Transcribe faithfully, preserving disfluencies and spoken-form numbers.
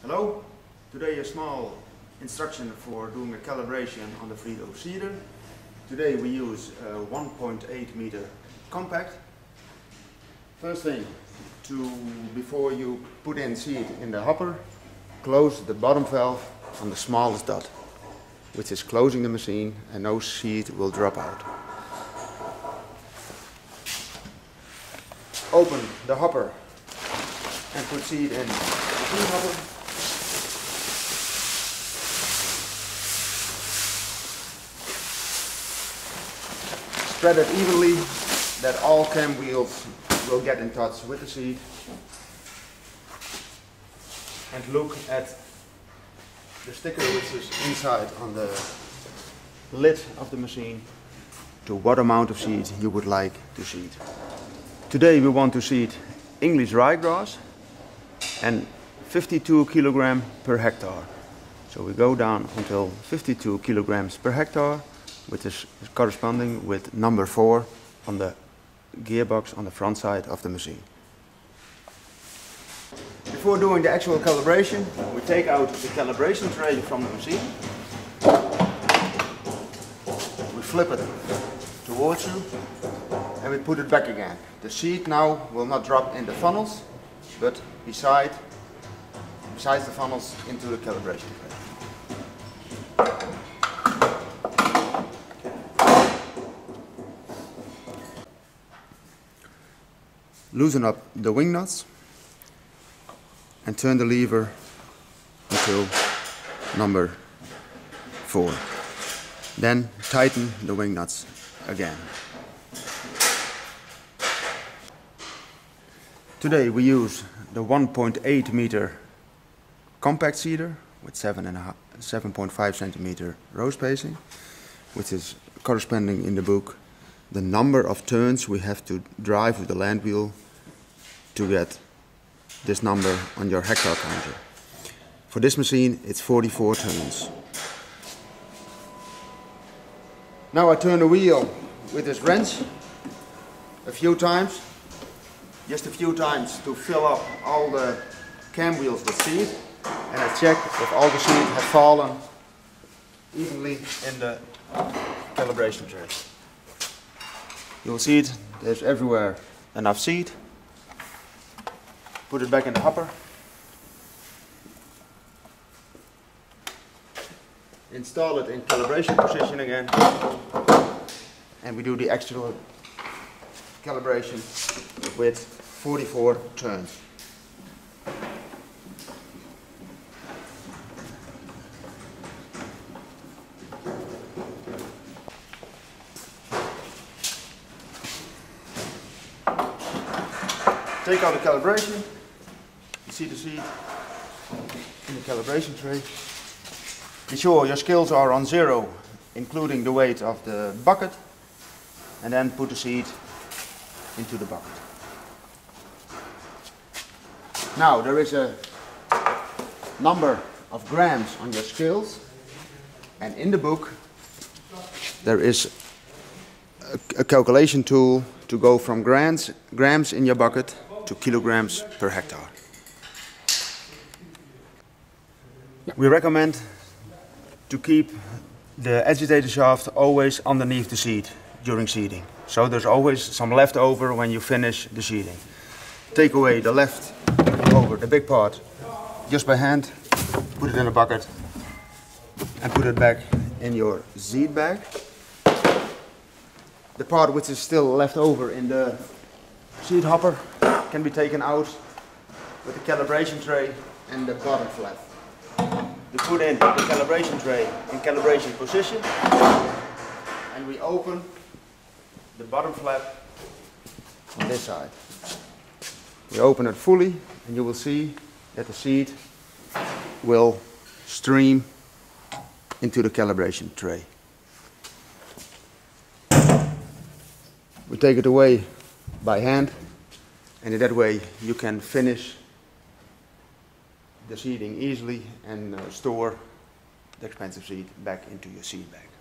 Hello, today a small instruction for doing a calibration on the Frito seeder. Today we use a one point eight meter compact. First thing, to before you put in seed in the hopper, close the bottom valve on the smallest dot, which is closing the machine, and no seed will drop out. Open the hopper and put seed in the seed hopper. Spread it evenly, that all cam wheels will get in touch with the seed. And look at the sticker which is inside on the lid of the machine to what amount of seed you would like to seed. Today we want to seed English ryegrass and fifty-two kilograms per hectare. So we go down until fifty-two kilograms per hectare, which is corresponding with number four on the gearbox on the front side of the machine. Before doing the actual calibration, we take out the calibration tray from the machine. We flip it towards you and we put it back again. The seed now will not drop in the funnels, but beside, besides the funnels into the calibration tray. Loosen up the wing nuts and turn the lever until number four. Then tighten the wing nuts again. Today we use the one point eight meter compact seeder with seven point five centimeter row spacing, which is corresponding in the book the number of turns we have to drive with the land wheel to get this number on your hectare counter. For this machine it's forty-four turns. Now I turn the wheel with this wrench a few times, just a few times to fill up all the cam wheels with seed, and I check if all the seed has fallen evenly in the calibration tray. You'll see it, there's everywhere enough seed. Put it back in the hopper. Install it in calibration position again. And we do the actual calibration with forty-four turns. Take out the calibration. You see the seed in the calibration tray. Be sure your scales are on zero, including the weight of the bucket, and then put the seed into the bucket. Now there is a number of grams on your scales, and in the book there is a, a calculation tool to go from grams, grams in your bucket to kilograms per hectare. We recommend to keep the agitator shaft always underneath the seed during seeding. So there's always some left over when you finish the seeding. Take away the left over, the big part, just by hand, put it in a bucket and put it back in your seed bag. The part which is still left over in the seed hopper can be taken out with the calibration tray and the bottom flap. We put in the calibration tray in calibration position, and we open the bottom flap on this side. We open it fully and you will see that the seed will stream into the calibration tray. We take it away by hand, and in that way you can finish the seeding easily and uh, store the expensive seed back into your seed bag.